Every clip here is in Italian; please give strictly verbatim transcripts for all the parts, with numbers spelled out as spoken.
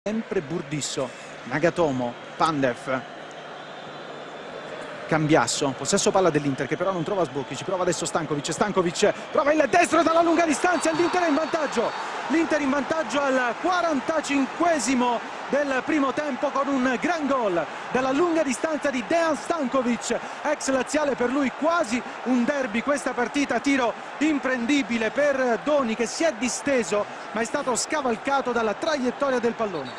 Sempre Burdisso, Nagatomo, Pandev, Cambiasso, possesso palla dell'Inter che però non trova sbocchi, ci prova adesso Stankovic, Stankovic prova il destro dalla lunga distanza, l'Inter è in vantaggio, l'Inter in vantaggio al quarantacinquesimo del primo tempo con un gran gol dalla lunga distanza di Dejan Stankovic, ex laziale, per lui quasi un derby questa partita, tiro imprendibile per Doni che si è disteso ma è stato scavalcato dalla traiettoria del pallone.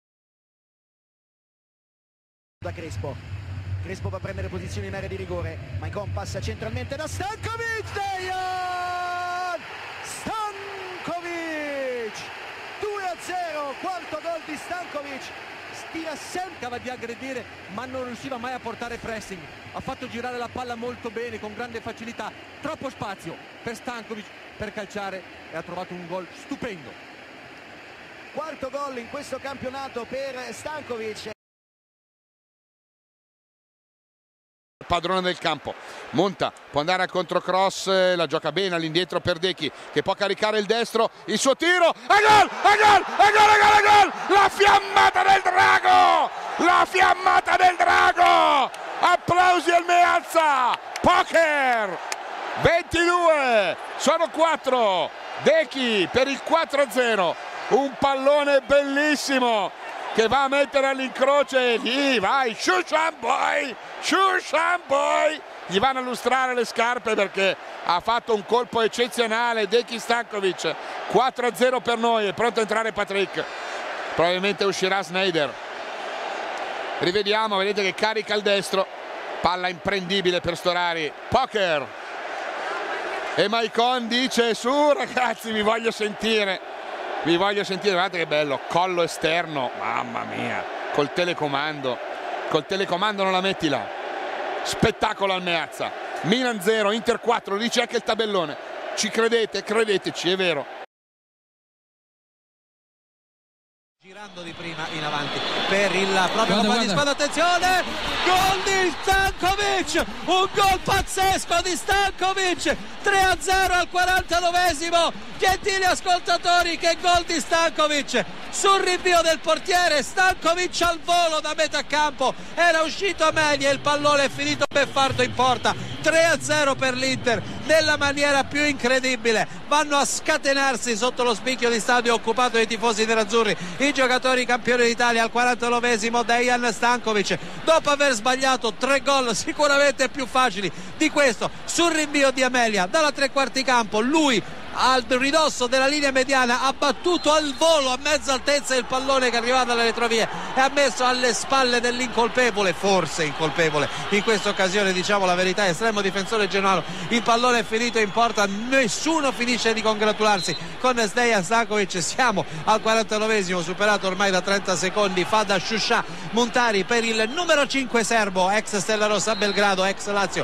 Da Crespo, Crespo va a prendere posizione in area di rigore, Maicon passa centralmente da Stankovic, Dejan Stankovic, due a zero, quarto gol di Stankovic. Tira cercava di aggredire ma non riusciva mai a portare pressing, ha fatto girare la palla molto bene con grande facilità, troppo spazio per Stankovic per calciare e ha trovato un gol stupendo. Quarto gol in questo campionato per Stankovic. Padrone del campo, monta, può andare al controcross, la gioca bene all'indietro per Dechi che può caricare il destro, il suo tiro, e gol, e gol, e gol, e gol, e gol, la fiammata del drago, la fiammata del drago, applausi al Meazza, poker, ventidue, sono quattro, Dechi per il quattro a zero, un pallone bellissimo che va a mettere all'incrocio, lì vai, Shushan Boy, Shushan Boy, gli vanno a lustrare le scarpe perché ha fatto un colpo eccezionale Dejan Stankovic. Quattro a zero per noi, è pronto a entrare Patrick, probabilmente uscirà Sneijder, rivediamo, vedete che carica il destro, palla imprendibile per Storari, poker, e Maicon dice su ragazzi vi voglio sentire. Vi voglio sentire, guardate che bello, collo esterno, mamma mia, col telecomando, col telecomando non la metti là, spettacolo al Meazza, Milan zero, Inter quattro, lo dice anche il tabellone, ci credete, credeteci, è vero. Girando di prima in avanti per il proprio compagno di squadra, attenzione, gol di Stankovic, un gol pazzesco di Stankovic, tre a zero al quarantanovesimo, gentili ascoltatori, che gol di Stankovic, sul rinvio del portiere, Stankovic al volo da metà campo, era uscito a meglio e il pallone è finito beffardo in porta, tre a zero per l'Inter, nella maniera più incredibile, vanno a scatenarsi sotto lo spicchio di stadio occupato dai tifosi nerazzurri, i giocatori campioni d'Italia. Al quarantanovesimo Dejan Stankovic, dopo aver sbagliato tre gol sicuramente più facili di questo, sul rinvio di Amelia dalla tre quarti campo, lui al ridosso della linea mediana ha battuto al volo a mezza altezza il pallone che arrivava dalle retrovie e ha messo alle spalle dell'incolpevole, forse incolpevole in questa occasione, diciamo la verità, estremo difensore genuano, il pallone è finito in porta, nessuno finisce di congratularsi con Dejan Stankovic. Siamo al quarantanovesimo, superato ormai da trenta secondi, fa da Shushan Muntari per il numero cinque serbo, ex Stella Rossa Belgrado, ex Lazio.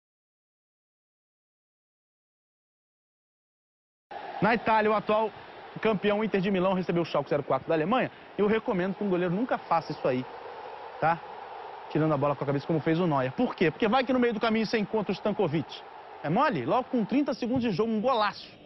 Na Itália, o atual campeão Inter de Milão recebeu o Schalke zero quatro da Alemanha. Eu recomendo que um goleiro nunca faça isso aí, tá? Tirando a bola com a cabeça como fez o Neuer. Por quê? Porque vai que no meio do caminho você encontra o Stankovic. É mole? Logo com trinta segundos de jogo, um golaço.